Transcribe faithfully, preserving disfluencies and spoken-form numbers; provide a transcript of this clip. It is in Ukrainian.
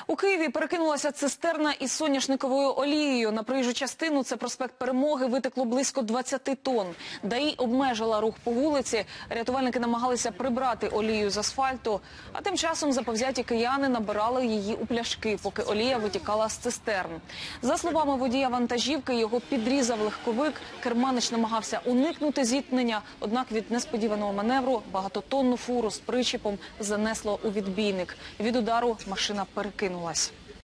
У Києві перекинулася цистерна із соняшниковою олією. На проїжджу частину, це проспект Перемоги, витекло близько двадцяти тонн. ДАІ обмежила рух по вулиці. Рятувальники намагалися прибрати олію з асфальту. А тим часом заповзяті кияни набирали її у пляшки, поки олія витікала з цистерн. За словами водія вантажівки, його підрізав легковик. Керманич намагався уникнути зіткнення. Однак від несподіваного маневру багатотонну фуру з причепом занесло у відбійник. Від удару машина перекинулась.